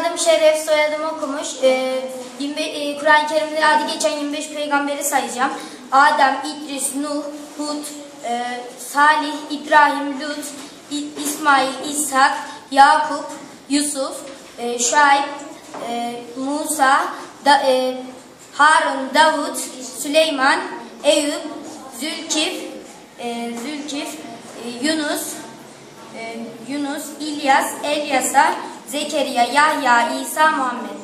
adım Şeref, soyadım Okumuş. Kur'an-ı Kerim'de adı geçen 25 peygamberi sayacağım. Adem, İdris, Nuh, Hud, Salih, İbrahim, Lut, İsmail, İshak, Yakup, Yusuf, Şuayb, Musa, Harun, Davud, Süleyman, Eyüp, Zülkif, Yunus, İlyas, Elyasa, Zekeriya, Yahya, İsa, Muhammed.